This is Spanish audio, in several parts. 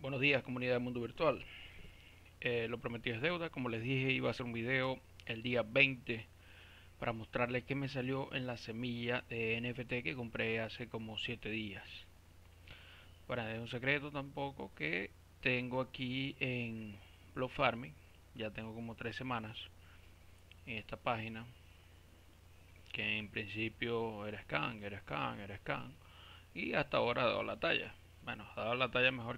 Buenos días, comunidad del mundo virtual. Lo prometido es deuda. Como les dije, iba a hacer un video el día 20 para mostrarles qué me salió en la semilla de NFT que compré hace como 7 días. Para no es un secreto tampoco que tengo aquí en Block Farming, ya tengo como 3 semanas en esta página, que en principio era scan, era scan, era scan, y hasta ahora ha dado la talla. Bueno, ha dado la talla mejor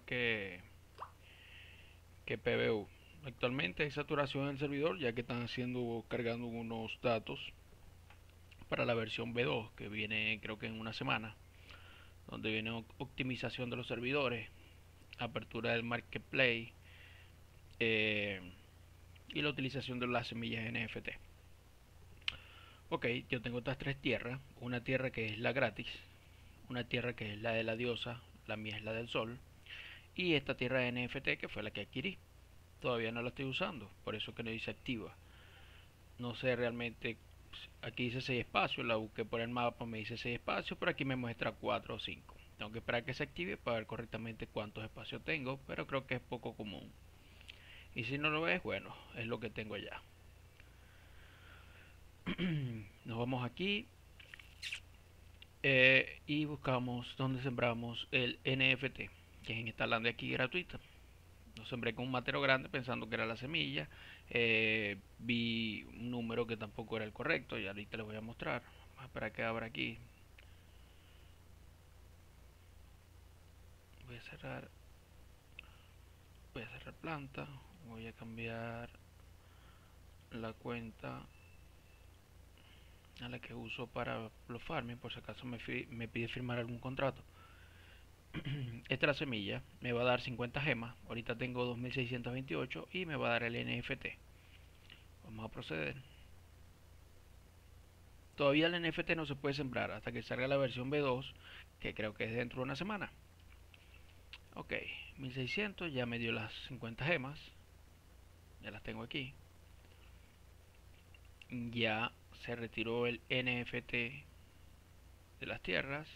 que PBU. Actualmente hay saturación en el servidor ya que están cargando unos datos para la versión B2 que viene creo que en una semana, donde viene optimización de los servidores, apertura del marketplace eh, y la utilización de las semillas NFT. Ok, yo tengo estas tres tierras, una tierra que es la gratis, una tierra que es la de la diosa, la mía es la del sol, y esta tierra NFT que fue la que adquirí. Todavía no la estoy usando, por eso que no dice activa. No sé realmente, aquí dice 6 espacios, la busqué por el mapa, me dice 6 espacios, pero aquí me muestra 4 o 5. Tengo que esperar que se active para ver correctamente cuántos espacios tengo, pero creo que es poco común. Y si no lo ves, bueno, es lo que tengo ya. Nos vamos aquí y buscamos donde sembramos el NFT, que es en esta land de aquí gratuita. Lo sembré con un matero grande pensando que era la semilla. Vi un número que tampoco era el correcto y ahorita les voy a mostrar. Vamos a esperar que abra aquí. Voy a cerrar, voy a cerrar planta. Voy a cambiar la cuenta a la que uso para los farming por si acaso me pide firmar algún contrato. Esta es la semilla, me va a dar 50 gemas. Ahorita tengo 2628 y me va a dar el NFT. Vamos a proceder. Todavía el NFT no se puede sembrar hasta que salga la versión B2, que creo que es dentro de una semana. Ok, 1600 ya me dio las 50 gemas. Ya las tengo aquí. Ya se retiró el NFT de las tierras.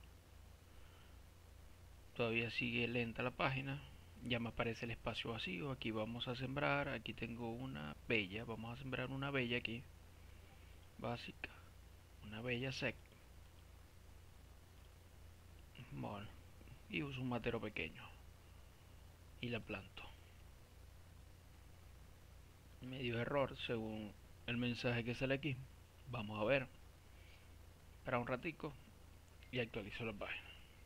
Todavía sigue lenta la página. Ya me aparece el espacio vacío. Aquí vamos a sembrar. Aquí tengo una bella. Vamos a sembrar una bella aquí. Básica. Una bella sec. Bueno, y uso un matero pequeño. Y la planto. Me dio error según el mensaje que sale aquí. Vamos a ver. Para un ratico. Y actualizo la página.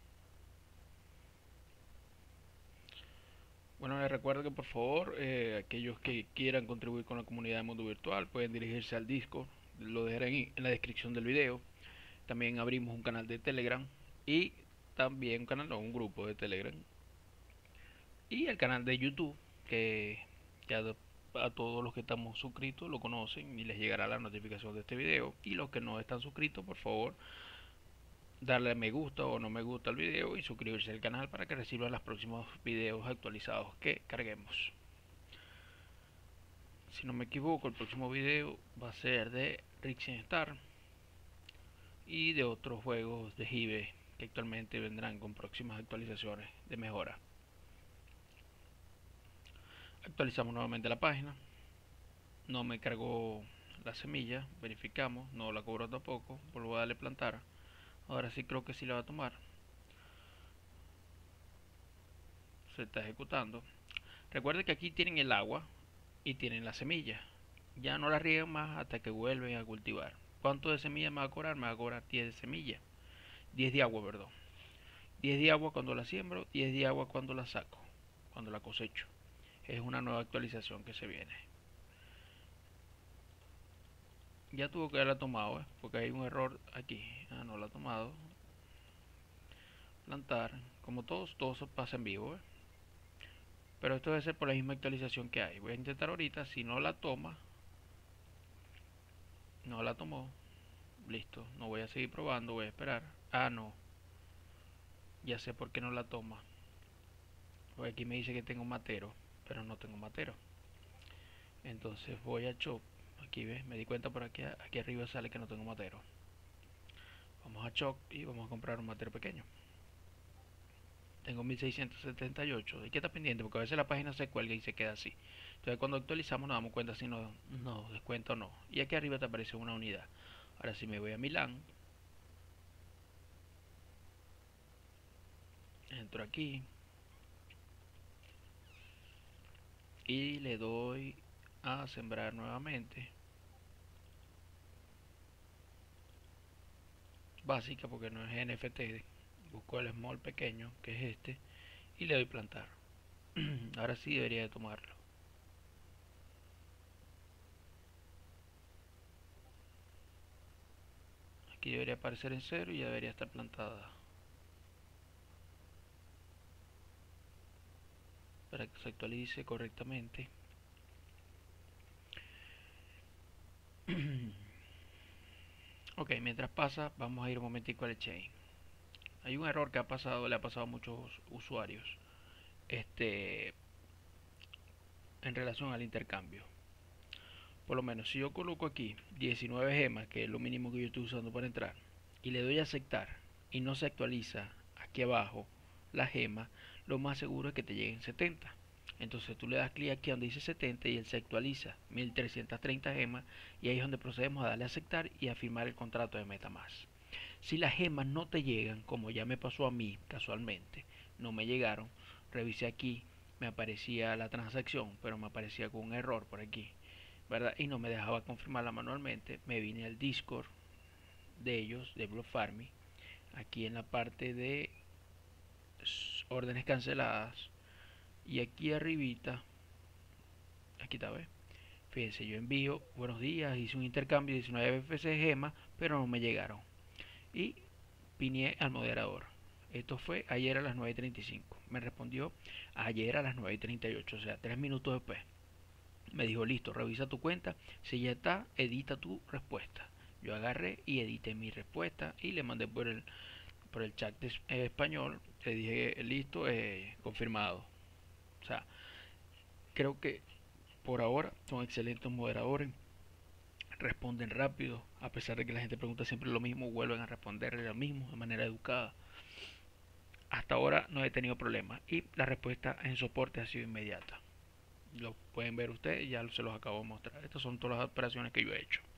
Bueno, les recuerdo que por favor, aquellos que quieran contribuir con la comunidad de Mundo Virtual pueden dirigirse al Discord, lo dejaré en la descripción del video. También abrimos un canal de Telegram y también un canal, no, un grupo de Telegram y el canal de YouTube que ya a todos los que estamos suscritos lo conocen y les llegará la notificación de este video. Y los que no están suscritos, por favor, darle me gusta o no me gusta al video y suscribirse al canal para que reciban los próximos videos actualizados que carguemos. Si no me equivoco, el próximo video va a ser de Rixen Star y de otros juegos de Hive que actualmente vendrán con próximas actualizaciones de mejora. Actualizamos nuevamente la página. No me cargó la semilla, verificamos, no la cobró tampoco, vuelvo a darle plantar. Ahora sí creo que sí la va a tomar. Se está ejecutando. Recuerden que aquí tienen el agua y tienen la semilla. Ya no la riegan más hasta que vuelven a cultivar. ¿Cuánto de semilla me va a cobrar? Me va a cobrar 10 de semilla. 10 de agua, perdón. 10 de agua cuando la siembro, 10 de agua cuando la saco, cuando la cosecho. Es una nueva actualización que se viene. Ya tuvo que haberla tomado, porque hay un error aquí. Ah, no la ha tomado. Plantar, como todos pasa en vivo, pero esto debe ser por la misma actualización que hay. Voy a intentar ahorita, si no la toma, no la tomó, listo, no voy a seguir probando, voy a esperar. Ah, no, ya sé por qué no la toma. Porque aquí me dice que tengo matero, pero no tengo matero. Entonces voy a Chop. Aquí ves, me di cuenta por aquí, aquí arriba sale que no tengo matero. Vamos a Choc y vamos a comprar un matero pequeño. tengo 1678. Hay que estar pendiente porque a veces la página se cuelga y se queda así. Entonces cuando actualizamos nos damos cuenta si nos descuenta o no. Y aquí arriba te aparece una unidad. Ahora si me voy a Milán, entro aquí y le doy a sembrar nuevamente. Básica porque no es NFT. Busco el small pequeño que es este y le doy plantar. Ahora sí debería de tomarlo. Aquí debería aparecer en cero y ya debería estar plantada. Para que se actualice correctamente. Ok, mientras pasa, vamos a ir un momentico al chain. Hay un error que le ha pasado a muchos usuarios. Este, en relación al intercambio. Por lo menos, si yo coloco aquí 19 gemas, que es lo mínimo que yo estoy usando para entrar, y le doy a aceptar y no se actualiza aquí abajo la gema, lo más seguro es que te lleguen 70. Entonces tú le das clic aquí donde dice 70 y él se actualiza 1330 gemas y ahí es donde procedemos a darle a aceptar y a firmar el contrato de MetaMask. Si las gemas no te llegan, como ya me pasó a mí casualmente, no me llegaron, revisé aquí, me aparecía la transacción, pero me aparecía con un error por aquí, ¿verdad? Y no me dejaba confirmarla manualmente. Me vine al Discord de ellos, de Block Farming, aquí en la parte de órdenes canceladas, y aquí arribita, aquí está, ¿ves? Fíjense, yo envío, buenos días, hice un intercambio de 19 FC gemas, pero no me llegaron. Y piné al moderador. Esto fue ayer a las 9:35. Me respondió ayer a las 9:38, o sea, 3 minutos después. Me dijo, listo, revisa tu cuenta. Si ya está, edita tu respuesta. Yo agarré y edité mi respuesta y le mandé por el chat de español. Le dije, listo, confirmado. O sea, creo que por ahora son excelentes moderadores. Responden rápido, a pesar de que la gente pregunta siempre lo mismo, vuelven a responder lo mismo de manera educada. Hasta ahora no he tenido problemas y la respuesta en soporte ha sido inmediata. Lo pueden ver ustedes, ya se los acabo de mostrar. Estas son todas las operaciones que yo he hecho.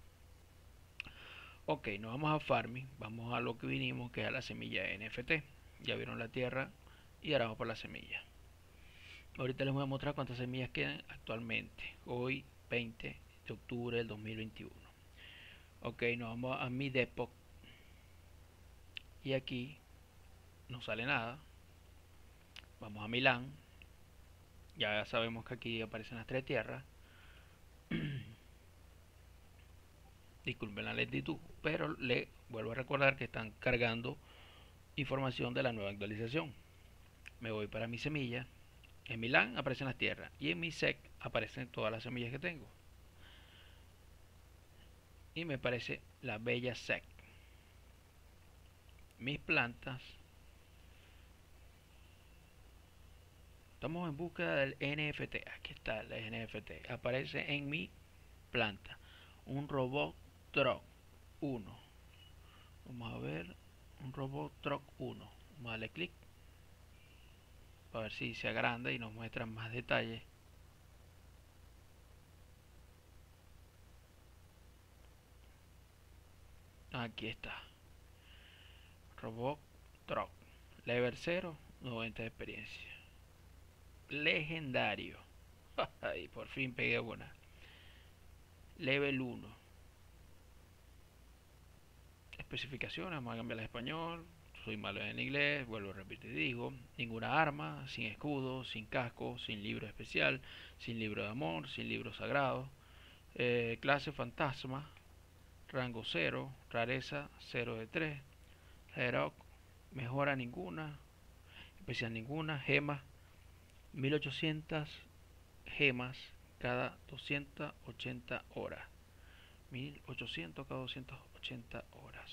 Ok, nos vamos a farming, vamos a lo que vinimos, que es a la semilla NFT. Ya vieron la tierra y ahora vamos por la semilla. Ahorita les voy a mostrar cuántas semillas quedan actualmente, hoy 20 de octubre del 2021. Ok, nos vamos a mi depot y aquí no sale nada. Vamos a Milán, ya sabemos que aquí aparecen las tres tierras. Disculpen la lentitud, pero le vuelvo a recordar que están cargando información de la nueva actualización. Me voy para mi semilla. En Milán aparecen las tierras y en mi sec aparecen todas las semillas que tengo. Y me parece la bella sec. Mis plantas. Estamos en búsqueda del NFT. Aquí está el NFT. Aparece en mi planta. Un robot truck 1. Vamos a ver. Un robot truck 1. Vamos a darle clic para ver si se agranda y nos muestra más detalles. Aquí está. Robot Truck. Level 0, 90 de experiencia. Legendario. Ay, por fin pegué una. Level 1. Especificaciones, vamos a cambiar al español. Soy malo en inglés, vuelvo a repetir, digo. Ninguna arma, sin escudo, sin casco, sin libro especial, sin libro de amor, sin libro sagrado. Clase fantasma, rango 0, rareza 0 de 3. Heroic, mejora ninguna, especial ninguna, gemas 1800 gemas cada 280 horas. 1800 cada 280 horas.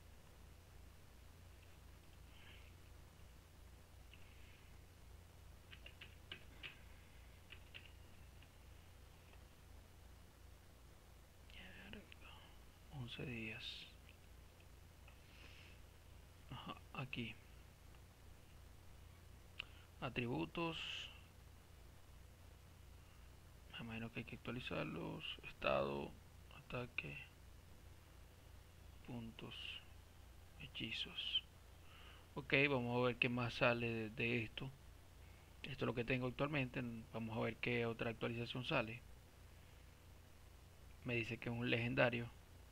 Mierda, 11 días. Ajá, aquí. atributos, me imagino que hay que actualizarlos, estado, ataque, puntos, hechizos. Ok, vamos a ver qué más sale de esto. Esto es lo que tengo actualmente. Vamos a ver qué otra actualización sale. Me dice que es un legendario.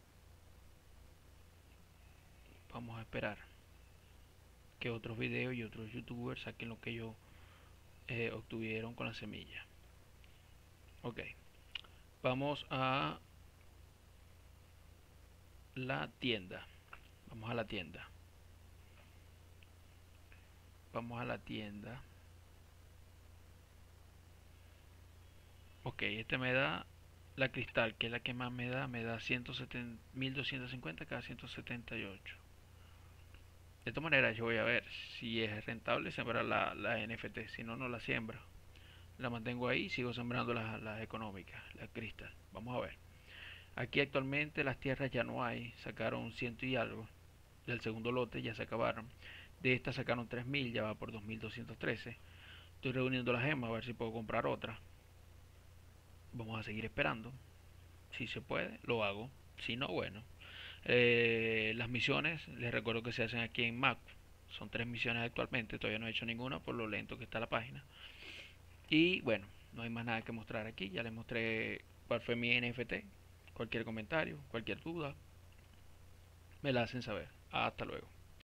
Vamos a esperar que otros videos y otros youtubers saquen lo que ellos obtuvieron con la semilla. Ok, vamos a la tienda. Vamos a la tienda. Vamos a la tienda. Ok, este me da la cristal, que es la que más me da 170, 1250 cada 178. De esta manera yo voy a ver si es rentable sembrar la NFT, si no, no la siembro. La mantengo ahí, sigo sembrando las económicas, la cristal. Vamos a ver. Aquí actualmente las tierras ya no hay, sacaron ciento y algo. Del segundo lote ya se acabaron. De esta sacaron 3000, ya va por 2213. Estoy reuniendo las gemas a ver si puedo comprar otra. Vamos a seguir esperando. Si se puede, lo hago. Si no, bueno. Las misiones, les recuerdo que se hacen aquí en Mac. Son 3 misiones actualmente. Todavía no he hecho ninguna por lo lento que está la página. Y bueno, no hay más nada que mostrar aquí. Ya les mostré cuál fue mi NFT. Cualquier comentario, cualquier duda, me la hacen saber. Hasta luego.